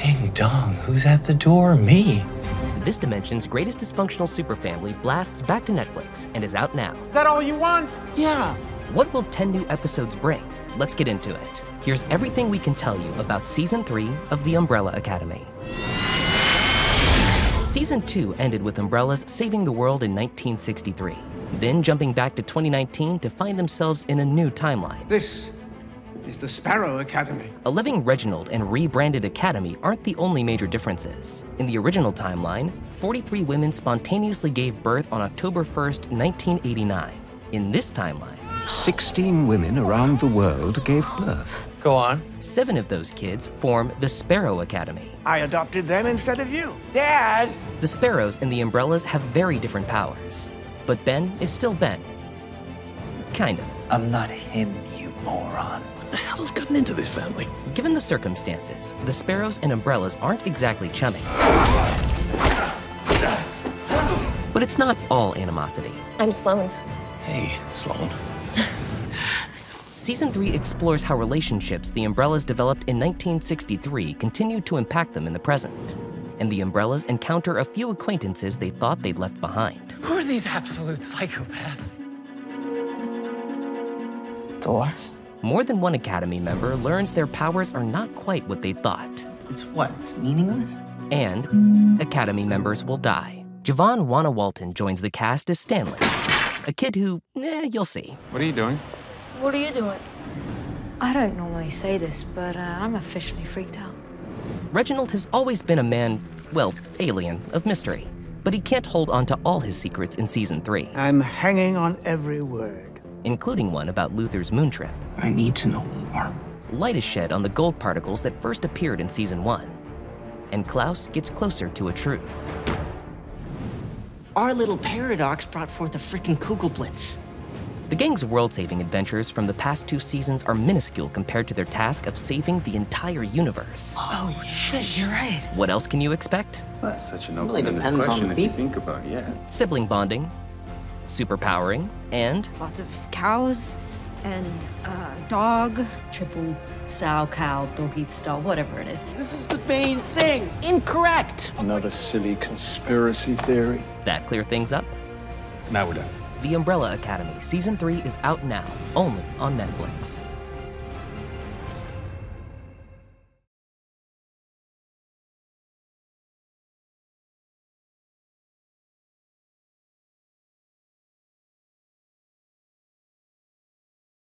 Ding dong, who's at the door? Me. This dimension's greatest dysfunctional superfamily blasts back to Netflix and is out now. Is that all you want? Yeah. What will 10 new episodes bring? Let's get into it. Here's everything we can tell you about Season 3 of The Umbrella Academy. Season 2 ended with Umbrellas saving the world in 1963, then jumping back to 2019 to find themselves in a new timeline. This is the Sparrow Academy. A living Reginald and rebranded Academy aren't the only major differences. In the original timeline, 43 women spontaneously gave birth on October 1st, 1989. In this timeline, 16 women around the world gave birth. Go on. 7 of those kids form the Sparrow Academy. I adopted them instead of you. Dad! The Sparrows and the Umbrellas have very different powers, but Ben is still Ben. Kind of. I'm not him, you moron. What the hell's gotten into this family? Given the circumstances, the Sparrows and Umbrellas aren't exactly chummy. But it's not all animosity. I'm Sloan. Hey, Sloan. Season 3 explores how relationships the Umbrellas developed in 1963 continue to impact them in the present. And the Umbrellas encounter a few acquaintances they thought they'd left behind. Who are these absolute psychopaths? Dolores? More than one Academy member learns their powers are not quite what they thought. It's what? It's meaningless? And Academy members will die. Javon Wanna Walton joins the cast as Stanley, a kid who, you'll see. What are you doing? What are you doing? I don't normally say this, but I'm officially freaked out. Reginald has always been a man, well, alien, of mystery. But he can't hold on to all his secrets in Season 3. I'm hanging on every word. Including one about Luther's moon trip. I need to know more. Light is shed on the gold particles that first appeared in Season 1. And Klaus gets closer to a truth. Our little paradox brought forth a frickin' Kugelblitz. The gang's world-saving adventures from the past 2 seasons are minuscule compared to their task of saving the entire universe. Oh, shit, you're right. What else can you expect? That's such an Really open-ended depends on question the if you people. think about it, yeah. Sibling bonding, superpowering, and Lots of cows and dog. Triple sow, cow, dog eat style, whatever it is. This is the main thing. Incorrect. Another silly conspiracy theory. that clear things up? Now we're done. The Umbrella Academy Season 3 is out now, only on Netflix.